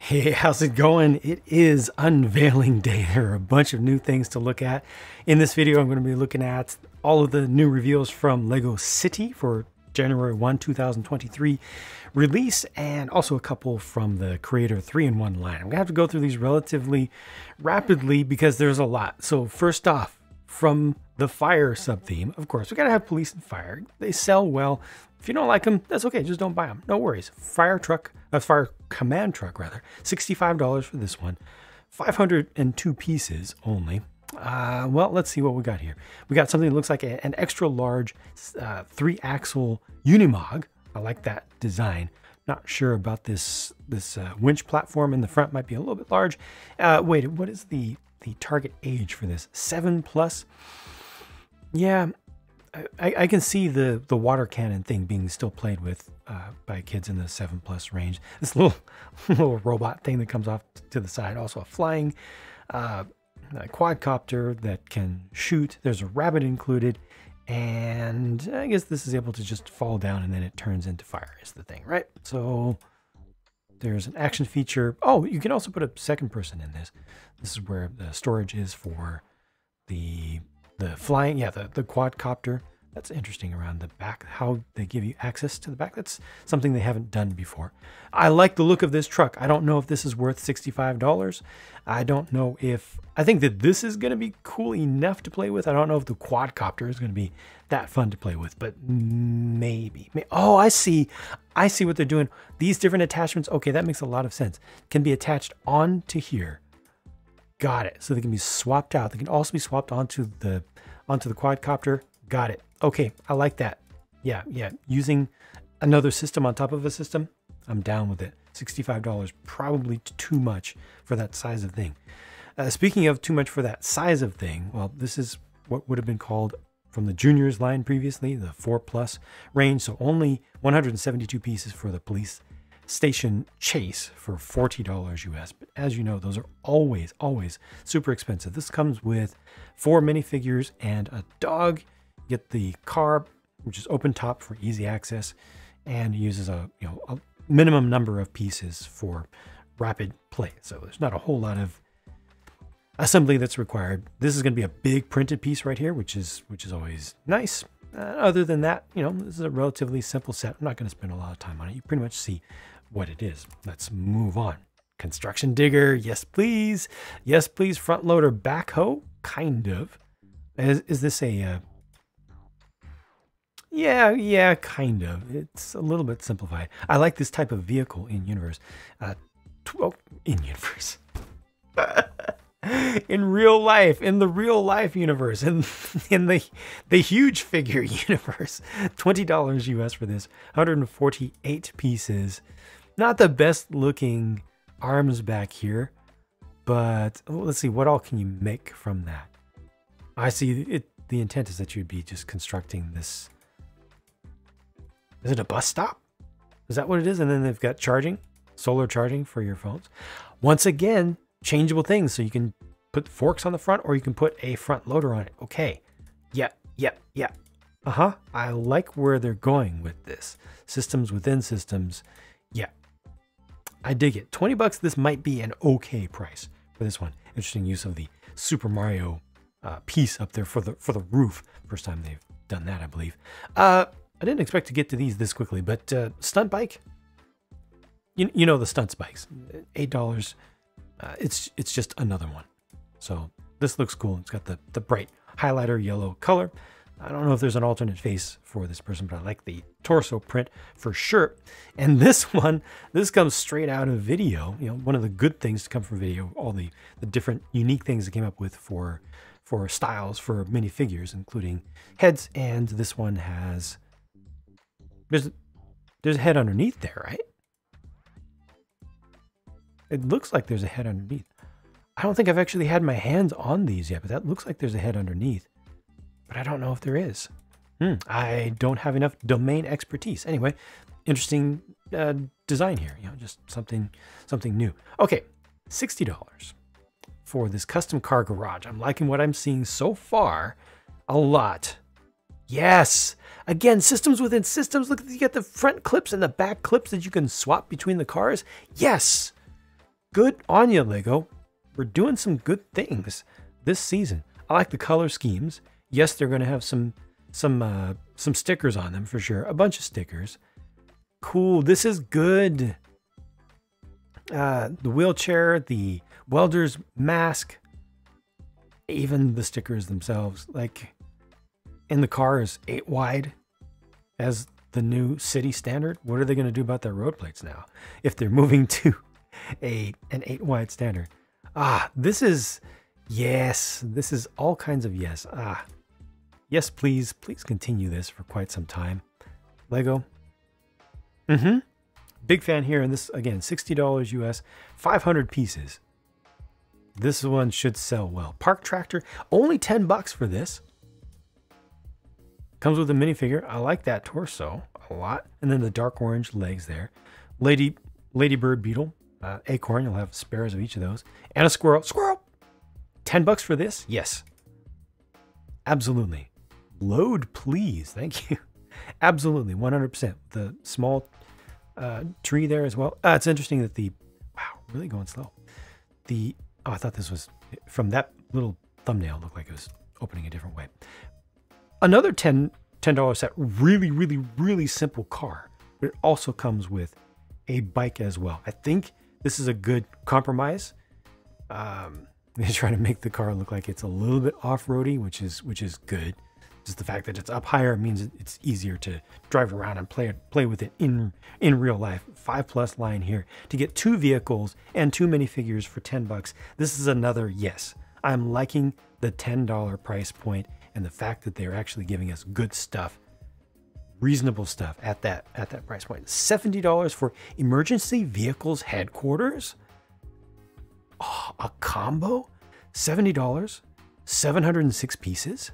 Hey, how's it going? It is unveiling day. There are a bunch of new things to look at. In this video, I'm going to be looking at all of the new reveals from LEGO City for January 1, 2023 release, and also a couple from the Creator 3-in-1 line. I'm going to have to go through these relatively rapidly because there's a lot. So first off, from the fire sub-theme, of course, we got to have police and fire. They sell well. If you don't like them, that's okay. Just don't buy them. No worries. Fire command truck rather. $65 for this one. 502 pieces only. Well, let's see what we got here. We got something that looks like an extra large 3-axle Unimog. I like that design. Not sure about this winch platform in the front. Might be a little bit large. Wait, what is the target age for this? 7+? Yeah, I can see the water cannon thing being still played with by kids in the 7+ range. This little robot thing that comes off to the side. Also a flying a quadcopter that can shoot. There's a rabbit included. And I guess this is able to just fall down and then it turns into fire is the thing, right? So there's an action feature. Oh, you can also put a second person in this. This is where the storage is for the flying, the quadcopter. That's interesting around the back, how they give you access to the back. That's something they haven't done before. I like the look of this truck. I don't know if this is worth $65. I don't know if, I think that this is going to be cool enough to play with. I don't know if the quadcopter is going to be that fun to play with, but maybe. Oh, I see what they're doing. These different attachments, okay, that makes a lot of sense. Can be attached onto here. Got it. So they can be swapped out. They can also be swapped onto the quadcopter. Got it. Okay, I like that. Yeah. Using another system on top of a system, I'm down with it. $65, probably too much for that size of thing. Speaking of too much for that size of thing, well, this is what would have been called from the juniors line previously, the 4+ range. So only 172 pieces for the police station chase for $40 US. But as you know, those are always super expensive. This comes with 4 minifigures and a dog. You get the car, which is open top for easy access, and uses a minimum number of pieces for rapid play. So there's not a whole lot of assembly that's required. This is going to be a big printed piece right here, which is always nice. Other than that, this is a relatively simple set. I'm not going to spend a lot of time on it. You pretty much see what it is. Let's move on. Construction digger, yes please. Yes please. Front loader backhoe, kind of. Is this a yeah, kind of. It's a little bit simplified. I like this type of vehicle in universe. In universe. In real life, in the real life universe, in the huge figure universe. $20 US for this. 148 pieces. Not the best looking arms back here, but let's see, what all can you make from that? I see it. The intent is that you'd be just constructing this. Is it a bus stop? Is that what it is? And then they've got charging, solar charging for your phones. Once again, changeable things. So you can put forks on the front or you can put a front loader on it. Okay. Yeah. I like where they're going with this. Systems within systems. Yeah. I dig it. $20. This might be an okay price for this one. Interesting use of the Super Mario piece up there for the roof. First time they've done that, I believe. I didn't expect to get to these this quickly, but stunt bike, you know the stunt bikes, $8. It's just another one. So this looks cool. It's got the bright highlighter yellow color. I don't know if there's an alternate face for this person, but I like the torso print for sure. And this comes straight out of video. One of the good things to come from video, all the different unique things that came up with for styles for minifigures, including heads. And this one has, there's a head underneath there, right? It looks like there's a head underneath. I don't think I've actually had my hands on these yet, but that looks like there's a head underneath. But I don't know if there is. I don't have enough domain expertise. Anyway, interesting design here. Just something new. Okay, $60 for this custom car garage. I'm liking what I'm seeing so far a lot. Yes. Again, systems within systems. Look, you get the front clips and the back clips that you can swap between the cars. Yes. good on you, Lego. We're doing some good things this season. I like the color schemes. Yes, they're going to have some stickers on them for sure. A bunch of stickers. Cool. This is good. The wheelchair, the welder's mask, even the stickers themselves. Like, in the car is 8 wide as the new city standard. What are they going to do about their road plates now if they're moving to an 8 wide standard? This is, yes, this is all kinds of yes. Yes, please continue this for quite some time. Lego. Big fan here. And this, again, $60 US, 500 pieces. This one should sell well. Park tractor, only $10 for this. Comes with a minifigure. I like that torso a lot. And then the dark orange legs there. Ladybird beetle, acorn. You'll have spares of each of those. And a squirrel. Squirrel! $10 for this? Yes. Absolutely. Load, please. Thank you. Absolutely. 100%. The small tree there as well. It's interesting that wow, really going slow. I thought this was, from that little thumbnail, looked like it was opening a different way. Another $10 set, really simple car, but it also comes with a bike as well. I think this is a good compromise. They try to make the car look like it's a little bit off-roady, which is good. Just the fact that it's up higher means it's easier to drive around and play with it in real life. 5+ line here to get 2 vehicles and 2 minifigures for $10. This is another yes. I'm liking the $10 price point and the fact that they're actually giving us good stuff, reasonable stuff at that price point. $70 for Emergency Vehicles Headquarters. Oh, a combo? $70, 706 pieces.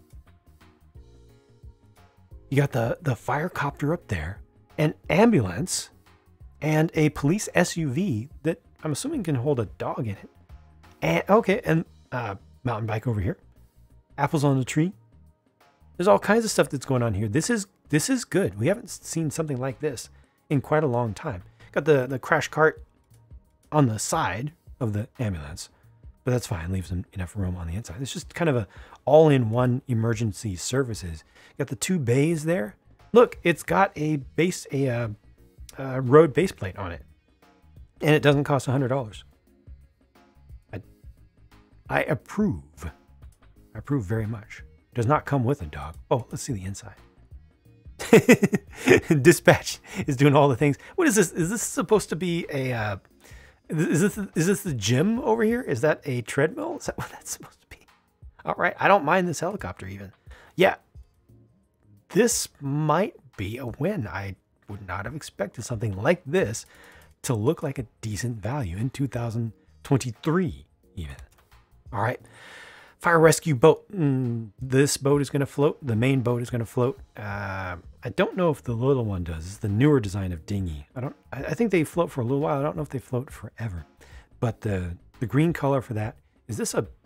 You got the fire copter up there, an ambulance, and a police SUV that I'm assuming can hold a dog in it. And okay, and mountain bike over here. Apples on the tree. There's all kinds of stuff that's going on here. This is good. We haven't seen something like this in quite a long time. Got the crash cart on the side of the ambulance, but that's fine. Leaves them enough room on the inside. It's just kind of a all-in-one emergency services. Got the 2 bays there. Look, it's got a road base plate on it, and it doesn't cost $100. I approve. I approve very much. Does not come with a dog. Oh, let's see the inside. Dispatch is doing all the things. What is this? Is this supposed to be a? Is this the gym over here? Is that a treadmill? Is that what that's supposed to be? All right. I don't mind this helicopter even. Yeah. This might be a win. I would not have expected something like this to look like a decent value in 2023 even. All right. Fire rescue boat. This boat is going to float. The main boat is going to float. I don't know if the little one does. It's the newer design of dinghy. I think they float for a little while. I don't know if they float forever. But the green color for that, is this a...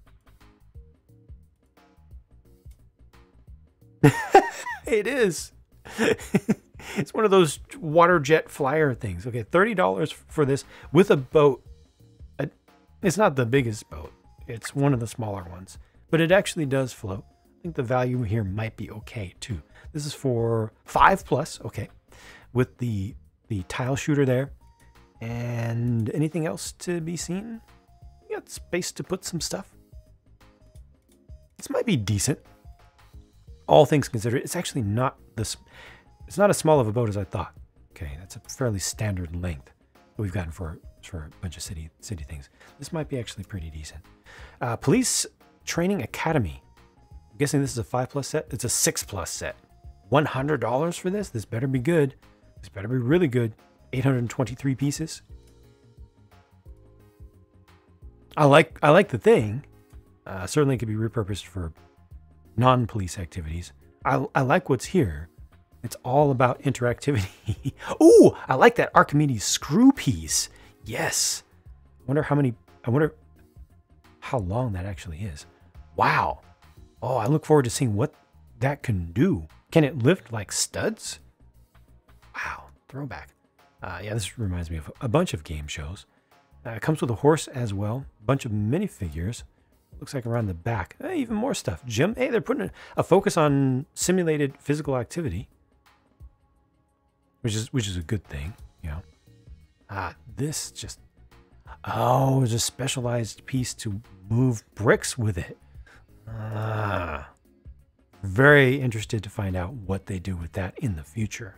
It is. It's one of those water jet flyer things. Okay, $30 for this with a boat. It's not the biggest boat. It's one of the smaller ones, but it actually does float. I think the value here might be okay too. This is for 5+, okay, with the tile shooter there. And anything else to be seen? You got space to put some stuff. This might be decent. All things considered, it's actually not this. It's not as small of a boat as I thought. Okay, that's a fairly standard length that we've gotten for a bunch of city things. This might be actually pretty decent. Police Training Academy. I'm guessing this is a 5+ set. It's a 6+ set. $100 for this. This better be good. This better be really good. 823 pieces. I like the thing. Certainly it could be repurposed for non-police activities. I like what's here. It's all about interactivity. Ooh, I like that Archimedes screw piece. Yes. I wonder how long that actually is. Wow. Oh, I look forward to seeing what that can do. Can it lift like studs? Wow. Throwback. Yeah, this reminds me of a bunch of game shows. It comes with a horse as well. A bunch of minifigures. Looks like around the back. Even more stuff. Gym. Hey, they're putting a focus on simulated physical activity, which is a good thing, you know. This just, oh, it's a specialized piece to move bricks with it. Very interested to find out what they do with that in the future.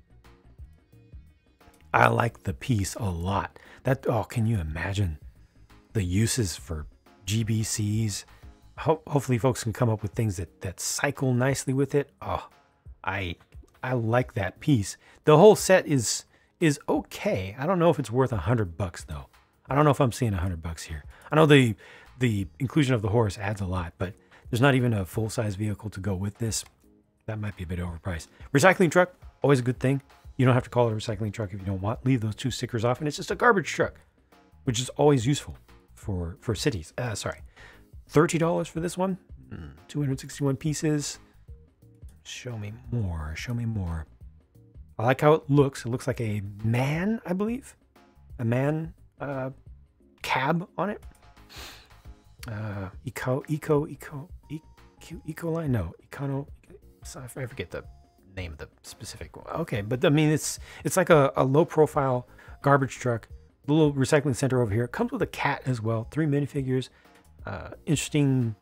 I like the piece a lot. That, oh, can you imagine the uses for GBCs? Hopefully folks can come up with things that cycle nicely with it. Oh, I like that piece. The whole set is okay. I don't know if it's worth $100 though. I don't know if I'm seeing $100 here. I know the inclusion of the horse adds a lot, but there's not even a full-size vehicle to go with this. That might be a bit overpriced. Recycling truck, always a good thing. You don't have to call it a recycling truck if you don't want. Leave those 2 stickers off, and it's just a garbage truck, which is always useful for cities. Sorry, $30 for this one. 261 pieces. Show me more. Show me more. I like how it looks. It looks like a man, I believe. A man cab on it. Eco line? No, Econo. I forget the name of the specific one. Okay, but I mean, it's like a low profile garbage truck. Little recycling center over here. It comes with a cat as well. 3 minifigures. Interesting.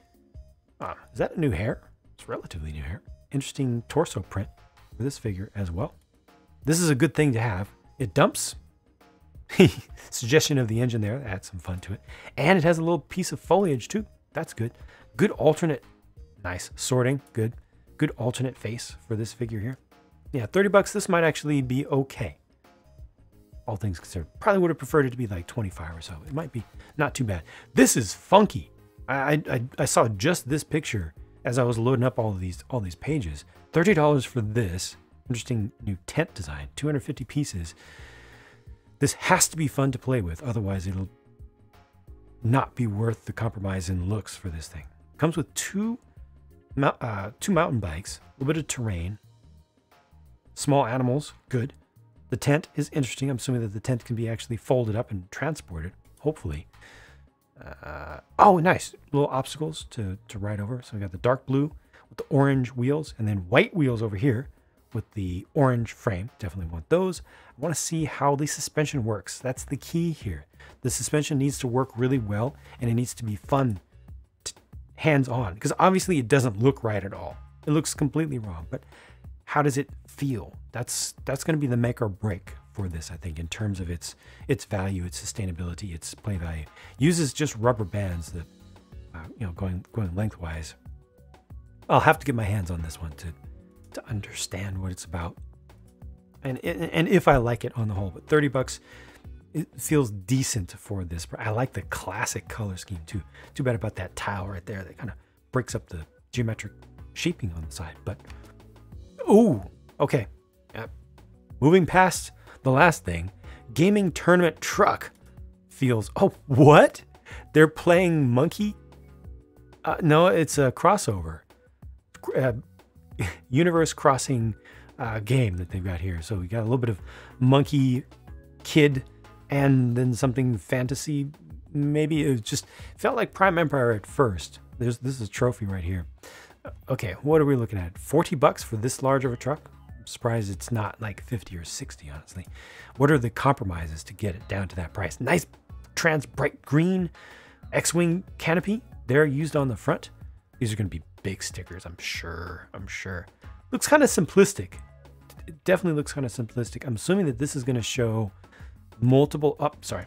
Is that a new hair? It's relatively new hair. Interesting torso print for this figure as well. This is a good thing to have. It dumps. Suggestion of the engine there. That adds some fun to it. And it has a little piece of foliage too. That's good. Good alternate. Nice sorting. Good alternate face for this figure here. Yeah, $30. This might actually be okay. All things considered. Probably would have preferred it to be like 25 or so. It might be not too bad. This is funky. I saw just this picture as I was loading up all these pages. $30 for this. Interesting new tent design. 250 pieces. This has to be fun to play with. Otherwise, it'll not be worth the compromise in looks for this thing. Comes with two mountain bikes, a little bit of terrain, small animals, good. The tent is interesting. I'm assuming that the tent can be actually folded up and transported, hopefully. Oh, nice. Little obstacles to ride over. So we got the dark blue with the orange wheels and then white wheels over here with the orange frame. Definitely want those. I want to see how the suspension works. That's the key here. The suspension needs to work really well and it needs to be fun hands-on, because obviously it doesn't look right at all. It looks completely wrong, but how does it feel? That's going to be the make or break for this, I think, in terms of its value, its sustainability, its play value. Uses just rubber bands that, going lengthwise. I'll have to get my hands on this one to understand what it's about, and if I like it on the whole. But $30, it feels decent for this. I like the classic color scheme too. Too bad about that tile right there that kind of breaks up the geometric shaping on the side. But ooh, okay. Moving past the last thing, gaming tournament truck feels. Oh, what? They're playing Monkey? No, it's a crossover. Universe crossing game that they've got here. So we got a little bit of Monkey Kid and then something fantasy. Maybe it just felt like Prime Empire at first. This is a trophy right here. Okay, what are we looking at? $40 for this large of a truck? I'm surprised it's not like 50 or 60, honestly. What are the compromises to get it down to that price? Nice trans bright green X-Wing canopy. They're used on the front. These are going to be big stickers, I'm sure. Looks kind of simplistic. It definitely looks kind of simplistic. I'm assuming that this is going to show multiple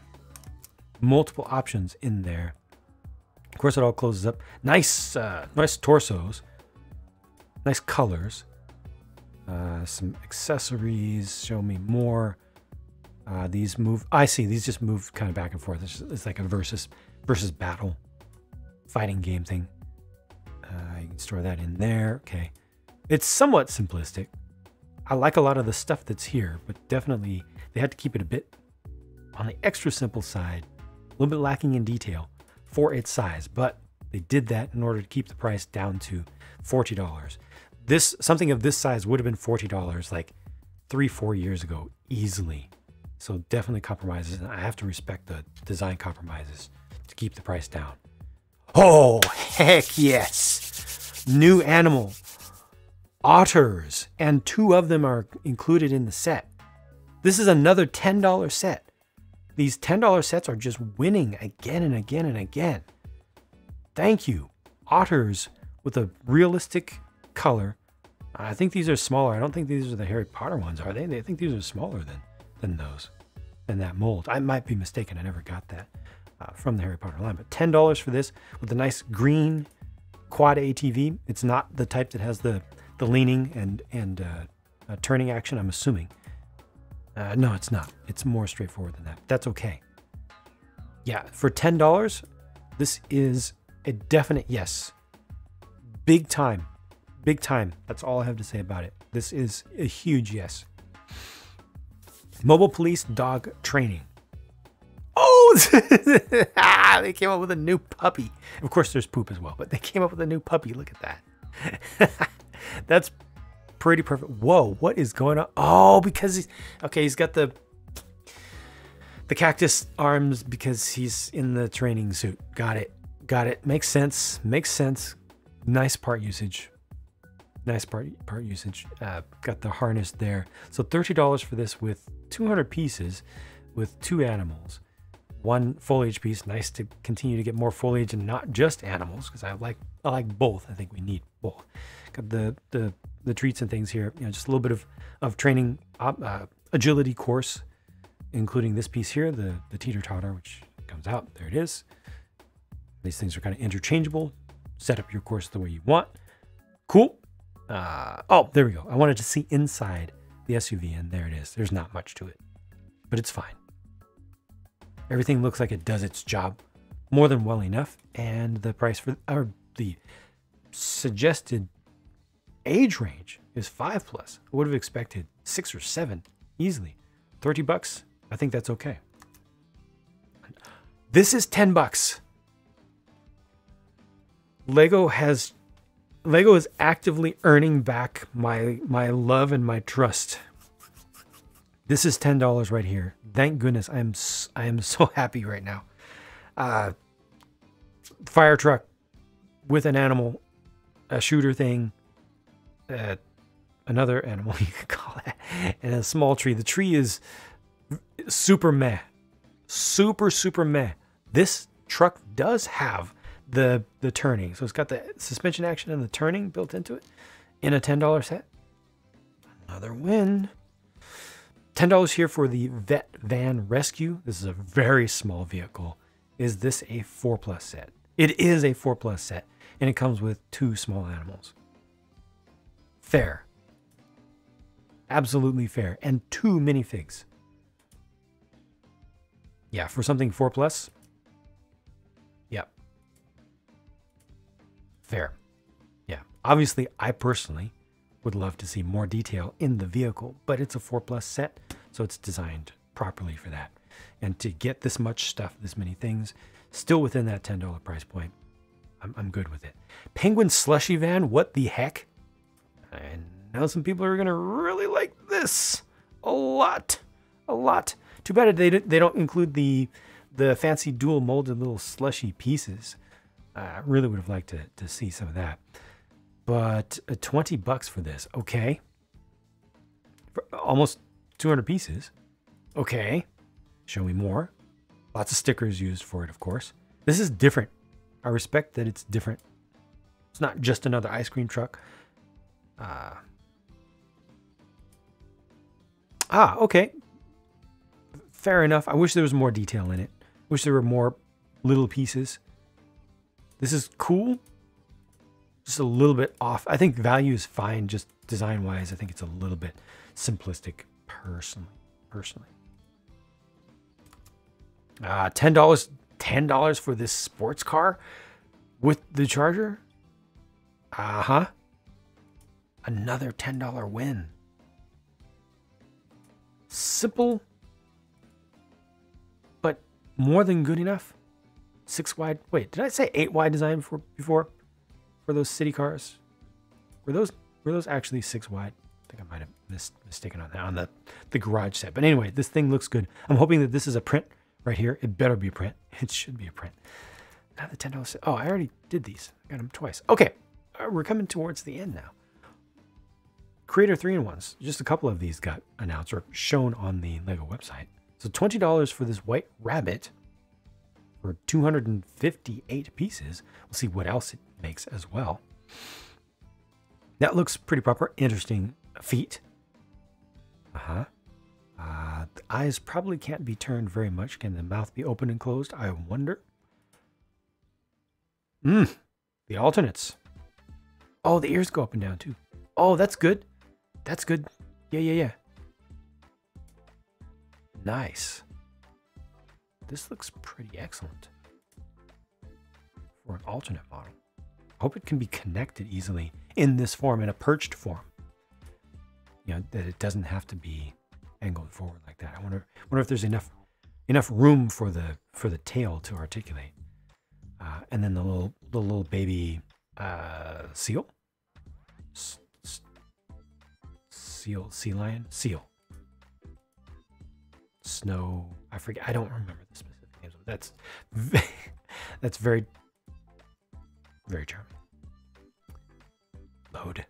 options in there. Of course, it all closes up. Nice torsos. Nice colors. Some accessories. Show me more. These move. I see. These just move kind of back and forth. It's like a versus battle fighting game thing. You can store that in there. Okay. It's somewhat simplistic. I like a lot of the stuff that's here, but definitely they had to keep it a bit on the extra simple side, a little bit lacking in detail for its size, but they did that in order to keep the price down to $40. Something of this size would have been $40 like 3-4 years ago, easily. So definitely compromises, and I have to respect the design compromises to keep the price down. Oh, heck yes. New animal. Otters, and 2 of them are included in the set. This is another $10 set. These $10 sets are just winning again and again and again. Thank you. Otters with a realistic color. I think these are smaller. I don't think these are the Harry Potter ones, are they? I think these are smaller than those, than that mold. I might be mistaken. I never got that from the Harry Potter line. But $10 for this with a nice green quad ATV. It's not the type that has the leaning and turning action, I'm assuming. No, it's not. It's more straightforward than that. That's okay. Yeah, for $10, this is a definite yes. Big time. Big time. That's all I have to say about it. This is a huge yes. Mobile police dog training. Oh, they came up with a new puppy. Of course, there's poop as well, but they came up with a new puppy. Look at that. That's pretty perfect. Whoa, what is going on? Oh, because he's got the cactus arms because he's in the training suit. Got it. Makes sense. Nice part usage. Part usage. Got the harness there. So $30 for this with 200 pieces with 2 animals. 1 foliage piece. Nice to continue to get more foliage and not just animals, because I like both. I think we need both. Got the treats and things here. Just a little bit of training agility course, including this piece here, the teeter-totter, which comes out. There it is. These things are kind of interchangeable. Set up your course the way you want. Cool. Oh, there we go. I wanted to see inside the SUV, and there it is. There's not much to it, but it's fine. Everything looks like it does its job more than well enough, and the price for the suggested age range is 5+. I would have expected 6 or 7 easily. $30. I think that's okay. This is $10. Lego is actively earning back my love and my trust. This is $10 right here. Thank goodness. I am so happy right now. Fire truck with an animal, a shooter thing, another animal you could call it, and a small tree. The tree is super meh. Super meh. This truck does have the turning. So it's got the suspension action and the turning built into it in a $10 set. Another win. $10 here for the Vet Van Rescue. This is a very small vehicle. Is this a 4+ set? It is a 4+ set, and it comes with 2 small animals. Fair. Absolutely fair. And 2 minifigs. Yeah, for something 4+. Yep. Fair. Yeah. Obviously, I personally would love to see more detail in the vehicle, but it's a 4+ set, so it's designed properly for that. And to get this much stuff, this many things, still within that $10 price point, I'm good with it. Penguin Slushy Van, what the heck? And now some people are going to really like this a lot. Too bad they don't include the fancy dual molded little slushy pieces. I really would have liked to see some of that. But $20 for this. Okay. For almost 200 pieces. Okay. Show me more. Lots of stickers used for it, of course. This is different. I respect that it's different. It's not just another ice cream truck. Okay. Fair enough. I wish there was more detail in it. Wish there were more little pieces. This is cool. Just a little bit off. I think value is fine, just design-wise. I think it's a little bit simplistic, personally. $10 for this sports car with the Charger. Another $10 win. Simple, but more than good enough. 6 wide. Wait, did I say 8 wide design before? For those city cars? Were those actually 6 wide? I think I mistaken on that, on the garage set. But anyway, this thing looks good. I'm hoping that this is a print right here. It better be a print. It should be a print. Now the $10. Oh, I already did these. I got them twice. Okay, we're coming towards the end now. Creator 3-in-1s. Just a couple of these got announced or shown on the LEGO website. So $20 for this white rabbit for 258 pieces. We'll see what else it makes as well. That looks pretty proper. Interesting feet. The eyes probably can't be turned very much. Can the mouth be open and closed? I wonder. The alternates. Oh, the ears go up and down too. Oh, that's good. That's good. Yeah. Nice. This looks pretty excellent for an alternate model. Hope it can be connected easily in this form, in a perched form. You know, that it doesn't have to be angled forward like that. I wonder if there's enough room for the tail to articulate. And then the little baby seal, sea lion, seal, snow. I forget. I don't remember the specific names. That's very charming. Load.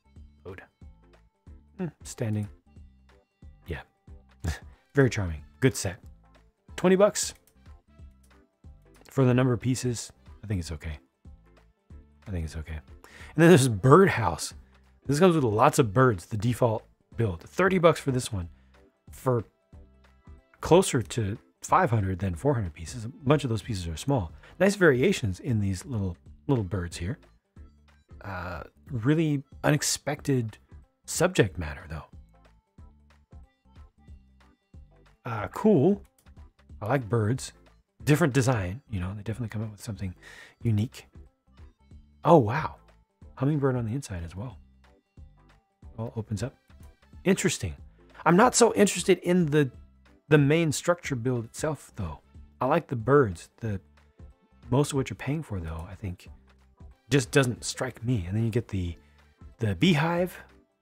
Standing. Yeah. Very charming. Good set. $20 for the number of pieces. I think it's okay. And then there's Birdhouse. This comes with lots of birds, the default build. $30 for this one. For closer to 500 than 400 pieces. A bunch of those pieces are small. Nice variations in these little birds here. Really unexpected subject matter though. Cool. I like birds. Different design, you know, they definitely come up with something unique. Oh, wow. Hummingbird on the inside as well. All opens up. Interesting. I'm not so interested in the main structure build itself, though. I like the birds. Most of what you're paying for, though, I think, just doesn't strike me. And then you get the beehive.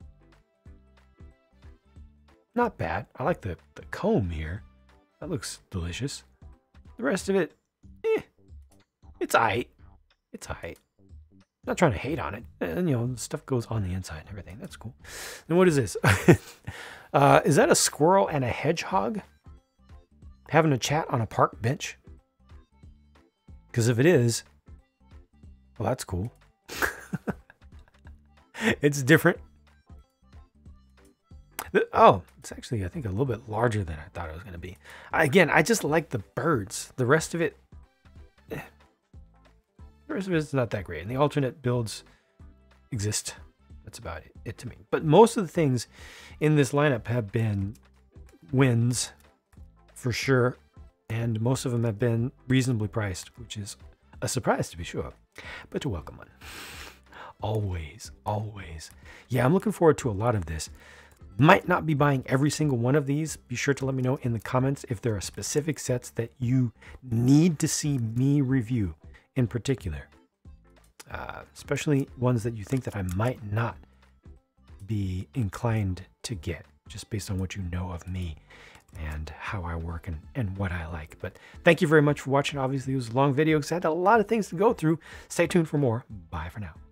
Not bad. I like the comb here. That looks delicious. The rest of it, it's aight. Not trying to hate on it. And, you know, stuff goes on the inside and everything. That's cool. And what is this? Is that a squirrel and a hedgehog having a chat on a park bench? Because if it is, well, that's cool. It's different. Oh, it's actually, I think, a little bit larger than I thought it was going to be. Again, I just like the birds. The rest of it, the rest of it's not that great. And the alternate builds exist. That's about it to me. But most of the things in this lineup have been wins for sure. And most of them have been reasonably priced, which is a surprise to be sure, but a welcome one. Always. Yeah, I'm looking forward to a lot of this. Might not be buying every single one of these. Be sure to let me know in the comments if there are specific sets that you need to see me review in particular. Especially ones that you think that I might not be inclined to get, just based on what you know of me and how I work and what I like. But thank you very much for watching. Obviously, it was a long video because I had a lot of things to go through. Stay tuned for more. Bye for now.